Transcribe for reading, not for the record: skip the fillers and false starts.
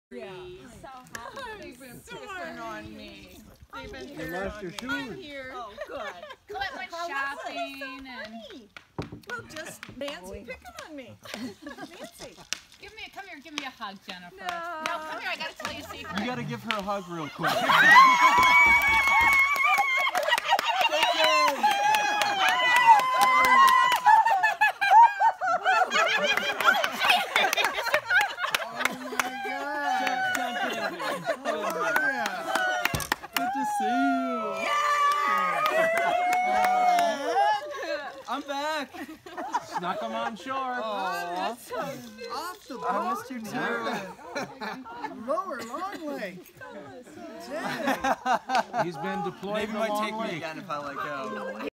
Yeah. So happy. They've been picking on me. They've been picking lost your shoes. I'm here. Oh, good. Colette went shopping and. Well, just Nancy picking on me. Nancy. Come here, give me a hug, Jennifer. No, come here, I gotta tell you a secret. You gotta give her a hug real quick. I'm back. Snuck him on shore. that's so cute. Off the boat. I missed you too. Lower long leg. He's been deployed. Maybe might take me again if I let go.